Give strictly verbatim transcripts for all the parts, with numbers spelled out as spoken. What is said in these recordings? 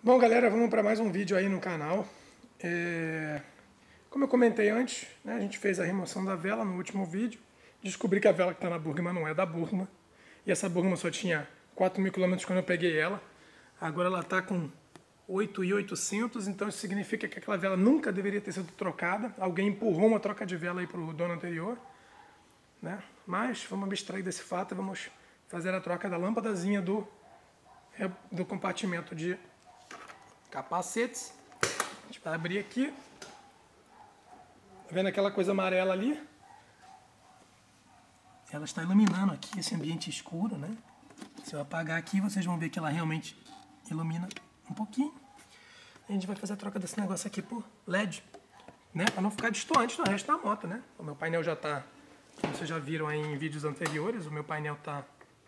Bom, galera, vamos para mais um vídeo aí no canal. É... Como eu comentei antes, né, a gente fez a remoção da vela no último vídeo. Descobri que a vela que está na Burgman não é da Burgman. E essa Burgman só tinha quatro mil quilômetros quando eu peguei ela. Agora ela está com oito mil e oitocentos, então isso significa que aquela vela nunca deveria ter sido trocada. Alguém empurrou uma troca de vela aí para o dono anterior, né? Mas vamos abstrair desse fato e vamos fazer a troca da lâmpadazinha do, do compartimento de capacetes. A gente vai abrir aqui. Tá vendo aquela coisa amarela ali? Ela está iluminando aqui esse ambiente escuro, né? Se eu apagar aqui, vocês vão ver que ela realmente ilumina um pouquinho. A gente vai fazer a troca desse negócio aqui por L E D, né? Para não ficar destoante do resto da moto, né? O meu painel já está, como vocês já viram aí em vídeos anteriores, o meu painel está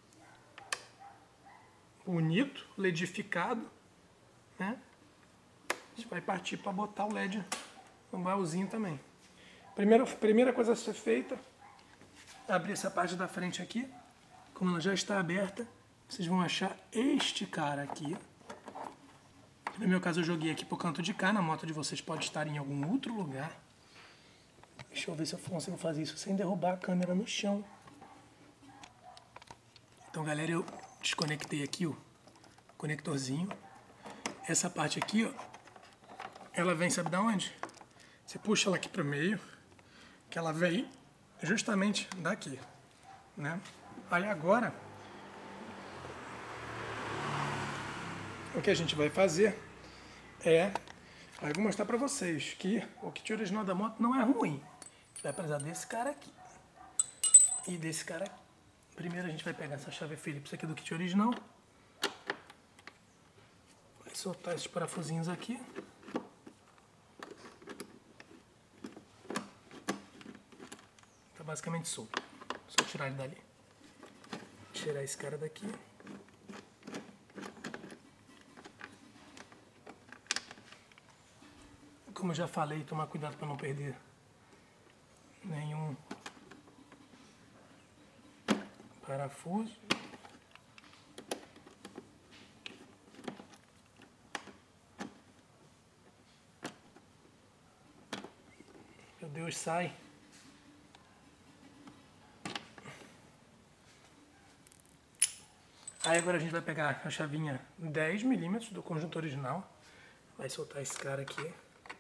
bonito, ledificado, né? A gente vai partir para botar o L E D no baúzinho também. Primeira, primeira coisa a ser feita, abrir essa parte da frente aqui. Como ela já está aberta, vocês vão achar este cara aqui. No meu caso eu joguei aqui pro canto de cá, na moto de vocês pode estar em algum outro lugar. Deixa eu ver se eu consigo fazer isso sem derrubar a câmera no chão. Então, galera, eu desconectei aqui o conectorzinho. Essa parte aqui, ó, ela vem, sabe da onde? Você puxa ela aqui pro meio, que ela vem justamente daqui, né? Aí agora, o que a gente vai fazer é, aí eu vou mostrar pra vocês que o kit original da moto não é ruim. A gente vai precisar desse cara aqui e desse cara aqui. Primeiro a gente vai pegar essa chave Phillips aqui do kit original, vai soltar esses parafusinhos aqui. Tá basicamente solto, só tirar ele dali. Tirar esse cara daqui. Como eu já falei, tomar cuidado para não perder nenhum parafuso. Meu Deus, sai. Aí agora a gente vai pegar a chavinha dez milímetros do conjunto original. Vai soltar esse cara aqui.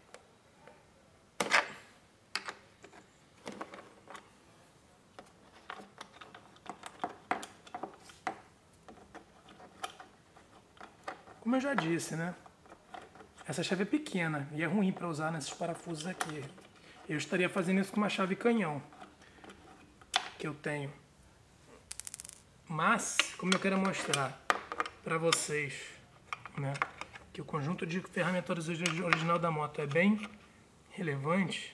Como eu já disse, né? Essa chave é pequena e é ruim para usar nesses parafusos aqui. Eu estaria fazendo isso com uma chave canhão que eu tenho. Mas, como eu quero mostrar para vocês, né, que o conjunto de ferramentas original da moto é bem relevante,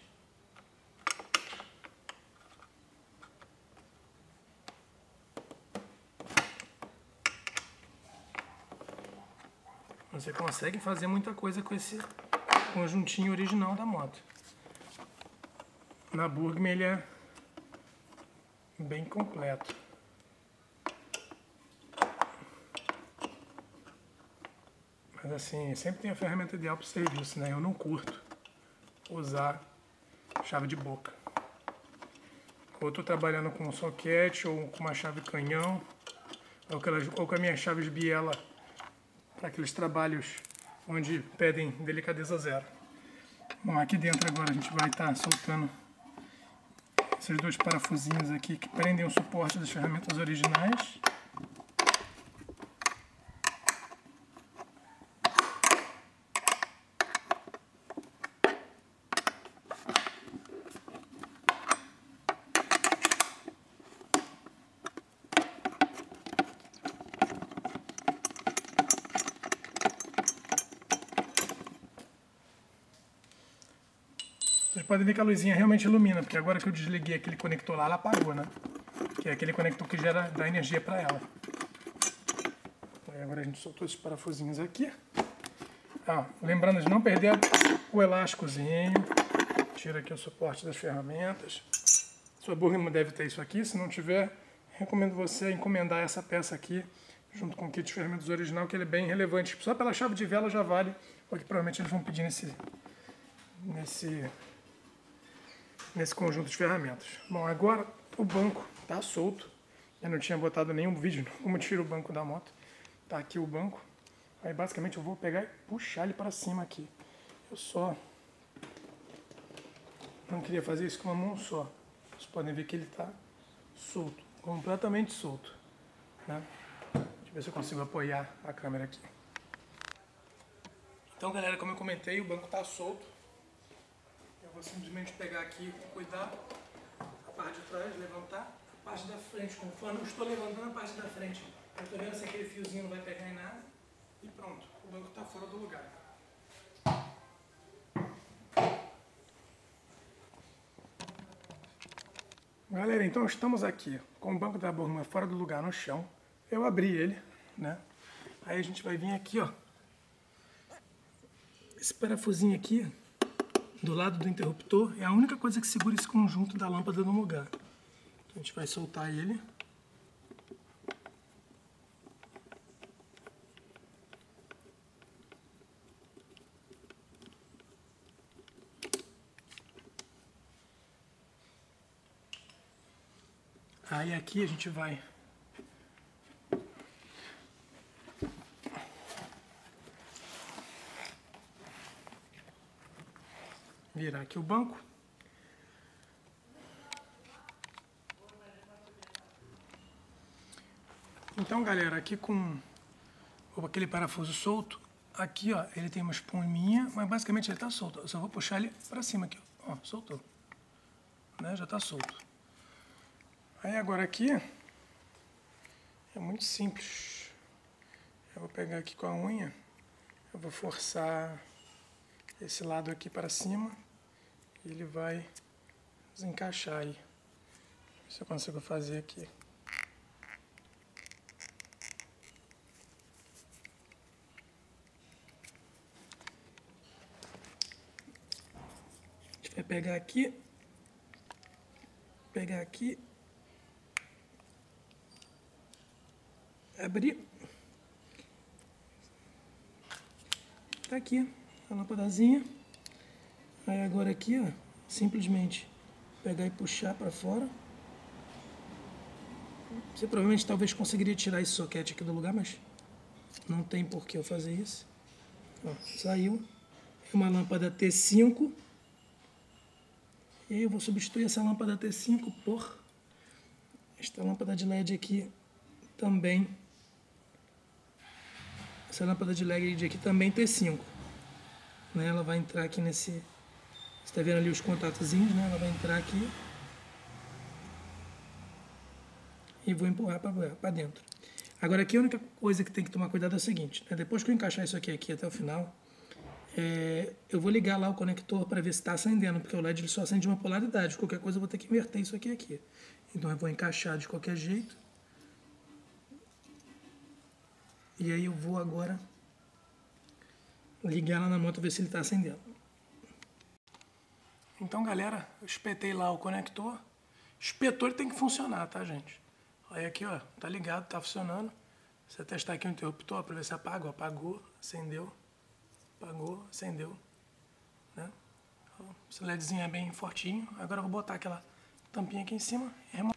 você consegue fazer muita coisa com esse conjuntinho original da moto. Na Burgman ele é bem completo. Mas assim, sempre tem a ferramenta ideal para o serviço, né? Eu não curto usar chave de boca. Ou estou trabalhando com um soquete, ou com uma chave canhão, ou, aquelas, ou com as minhas chaves biela, para aqueles trabalhos onde pedem delicadeza zero. Bom, aqui dentro agora a gente vai estar tá soltando esses dois parafusinhos aqui que prendem o suporte das ferramentas originais. Vocês podem ver que a luzinha realmente ilumina, porque agora que eu desliguei aquele conector lá, ela apagou, né? Que é aquele conector que gera, dá energia para ela. Aí agora a gente soltou esses parafusinhos aqui. Ah, lembrando de não perder o elásticozinho. Tira aqui o suporte das ferramentas. Sua Burgman deve ter isso aqui, se não tiver, recomendo você encomendar essa peça aqui junto com o kit de ferramentas original, que ele é bem relevante. Só pela chave de vela já vale o que provavelmente eles vão pedir nesse, nesse, nesse conjunto de ferramentas. Bom, agora o banco está solto. Eu não tinha botado nenhum vídeo como tira o banco da moto. Tá aqui o banco. Aí basicamente eu vou pegar e puxar ele para cima aqui. Eu só não queria fazer isso com uma mão só. Vocês podem ver que ele está solto, completamente solto, né? Deixa eu ver se eu consigo apoiar a câmera aqui. Então, galera, como eu comentei, o banco está solto. Eu vou simplesmente pegar aqui com cuidado a parte de trás, levantar a parte da frente. Conforme eu estou levantando a parte da frente, eu estou vendo se aquele fiozinho não vai pegar em nada. E pronto, o banco está fora do lugar. Galera, então estamos aqui com o banco da Burgman fora do lugar no chão. Eu abri ele, né? Aí a gente vai vir aqui, ó. Esse parafusinho aqui, do lado do interruptor, é a única coisa que segura esse conjunto da lâmpada no lugar. Então a gente vai soltar ele. Aí aqui a gente vai virar aqui o banco. Então, galera, aqui com aquele parafuso solto, aqui, ó, ele tem uma espuminha, mas basicamente ele tá solto. Eu só vou puxar ele pra cima aqui, ó, ó, soltou, né? Já tá solto. Aí agora aqui é muito simples. Eu vou pegar aqui com a unha, eu vou forçar esse lado aqui para cima e ele vai desencaixar aí. Ver se eu consigo fazer aqui. A gente vai pegar aqui, pegar aqui, abrir. Tá aqui a lâmpadazinha. Aí agora aqui, ó, simplesmente pegar e puxar para fora. Você provavelmente talvez conseguiria tirar esse soquete aqui do lugar, mas não tem por que eu fazer isso. Ó, saiu. É uma lâmpada T cinco. E aí eu vou substituir essa lâmpada T cinco por esta lâmpada de L E D aqui também. Essa lâmpada de L E D aqui também T cinco. Né? Ela vai entrar aqui nesse... Você está vendo ali os contatozinhos, né? Ela vai entrar aqui. E vou empurrar para dentro. Agora aqui a única coisa que tem que tomar cuidado é o seguinte, né? Depois que eu encaixar isso aqui, aqui até o final, é, eu vou ligar lá o conector para ver se está acendendo, porque o L E D ele só acende uma polaridade. Qualquer coisa eu vou ter que inverter isso aqui aqui. Então eu vou encaixar de qualquer jeito. E aí eu vou agora ligar lá na moto, ver se ele está acendendo. Então, galera, eu espetei lá o conector. Espetou, ele tem que funcionar, tá, gente? Aí aqui, ó, tá ligado, tá funcionando. Você testar aqui o interruptor para ver se apaga, ó, apagou, acendeu, apagou, acendeu, né? Esse LEDzinho é bem fortinho. Agora eu vou botar aquela tampinha aqui em cima e remontar.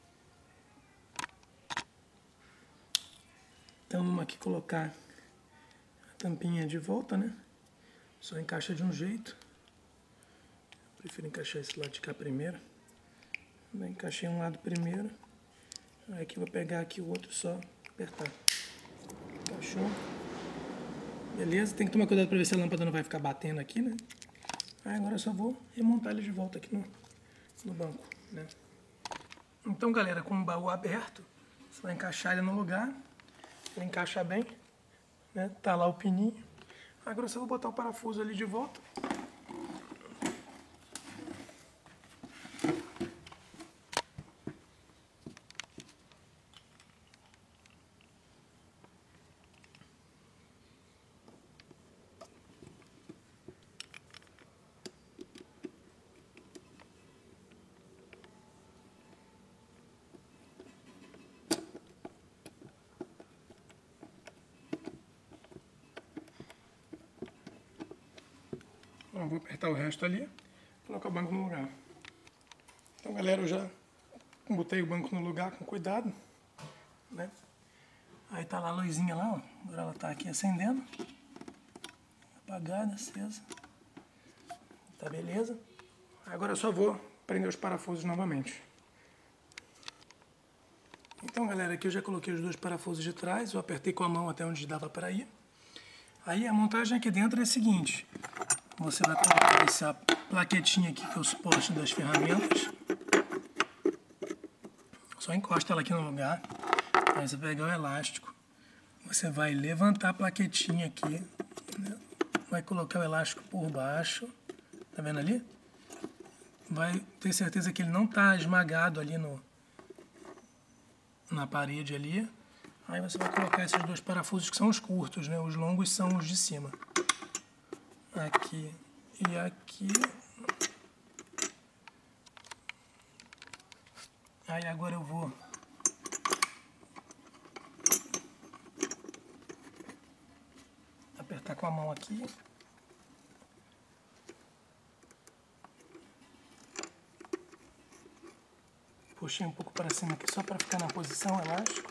Então vamos aqui colocar a tampinha de volta, né? Só encaixa de um jeito. Eu prefiro encaixar esse lado de cá primeiro. Eu encaixei um lado primeiro. Aí aqui eu vou pegar aqui o outro, só apertar. Encaixou. Beleza, tem que tomar cuidado para ver se a lâmpada não vai ficar batendo aqui, né? Aí agora eu só vou remontar ele de volta aqui no, no banco, né? Então, galera, com o baú aberto, você vai encaixar ele no lugar. Ele encaixa bem, né? Tá lá o pininho. Agora eu só vou botar o parafuso ali de volta. Então, vou apertar o resto ali e colocar o banco no lugar. Então, galera, eu já botei o banco no lugar com cuidado, né? Aí tá lá a luzinha lá, ó. Agora ela tá aqui acendendo. Apagada, acesa. Tá beleza. Agora eu só vou prender os parafusos novamente. Então, galera, aqui eu já coloquei os dois parafusos de trás. Eu apertei com a mão até onde dava para ir. Aí a montagem aqui dentro é a seguinte. Você vai colocar essa plaquetinha aqui, que é o suporte das ferramentas. Só encosta ela aqui no lugar. Aí você vai pegar o elástico. Você vai levantar a plaquetinha aqui. Né? Vai colocar o elástico por baixo. Tá vendo ali? Vai ter certeza que ele não tá esmagado ali no, na parede ali. Aí você vai colocar esses dois parafusos que são os curtos, né? Os longos são os de cima. Aqui e aqui. Aí agora eu vou apertar com a mão aqui. Puxei um pouco para cima aqui só para ficar na posição elástico.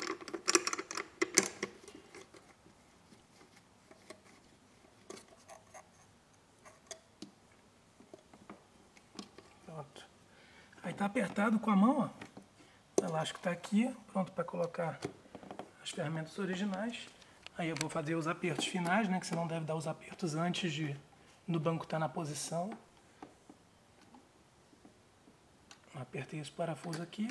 Pronto. Aí tá apertado com a mão, ó. O elástico tá aqui, pronto para colocar as ferramentas originais. Aí eu vou fazer os apertos finais, né? Que você não deve dar os apertos antes de do banco estar na posição. Apertei esse parafuso aqui.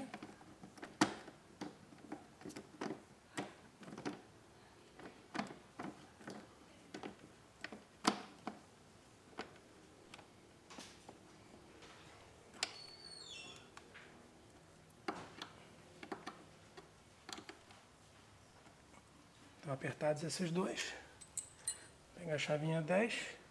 Estão apertados esses dois. Vou pegar a chavinha dez.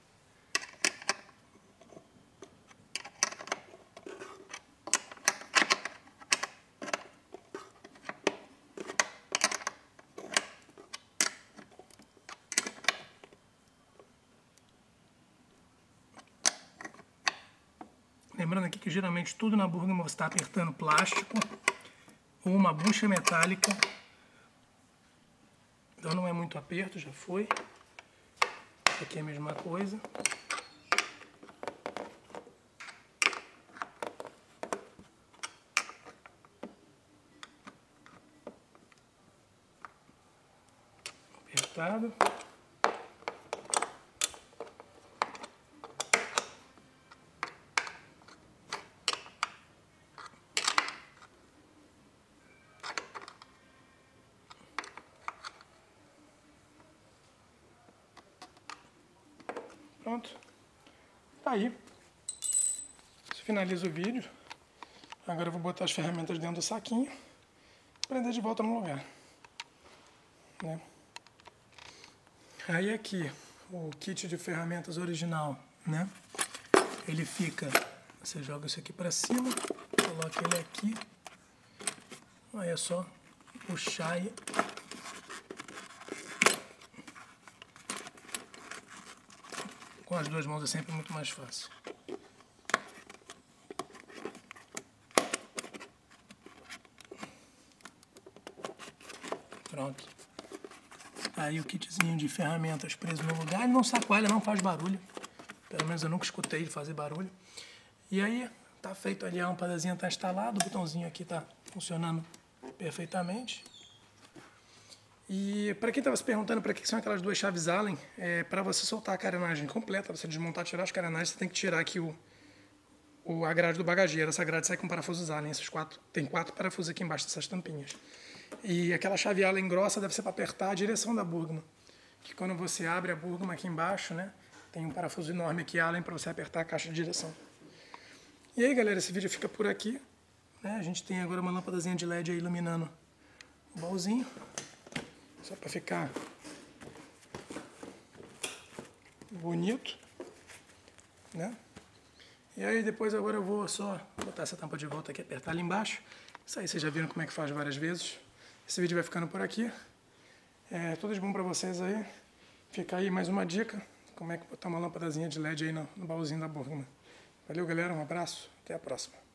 Lembrando aqui que geralmente tudo na Burgman você está apertando plástico ou uma bucha metálica. Então não é muito aperto, já foi. Aqui é a mesma coisa. Apertado. Pronto. Tá aí. Isso finaliza o vídeo. Agora eu vou botar as ferramentas dentro do saquinho e prender de volta no lugar. Né? Aí aqui, o kit de ferramentas original, né? Ele fica... Você joga isso aqui pra cima, coloca ele aqui. Aí é só puxar e... Com as duas mãos é sempre muito mais fácil. Pronto. Aí o kitzinho de ferramentas preso no lugar. Ele não sacoalha, não faz barulho. Pelo menos eu nunca escutei ele fazer barulho. E aí, tá feito ali, a lâmpadazinha tá instalada. O botãozinho aqui tá funcionando perfeitamente. E para quem estava se perguntando para que são aquelas duas chaves Allen, é, para você soltar a carenagem completa, você desmontar, tirar as carenagens, você tem que tirar aqui o, o, a grade do bagageiro. Essa grade sai com parafusos Allen, esses quatro, tem quatro parafusos aqui embaixo dessas tampinhas. E aquela chave Allen grossa deve ser para apertar a direção da Burgman, que quando você abre a Burgman aqui embaixo, né, tem um parafuso enorme aqui Allen para você apertar a caixa de direção. E aí, galera, esse vídeo fica por aqui. Né? A gente tem agora uma lâmpadazinha de L E D aí iluminando o baúzinho. Só para ficar bonito, né? E aí depois agora eu vou só botar essa tampa de volta aqui, apertar ali embaixo. Isso aí vocês já viram como é que faz várias vezes. Esse vídeo vai ficando por aqui. É, tudo de bom para vocês aí. Fica aí mais uma dica. como é que botar uma lâmpadazinha de L E D aí no, no baúzinho da Burgman. Valeu, galera, um abraço, até a próxima.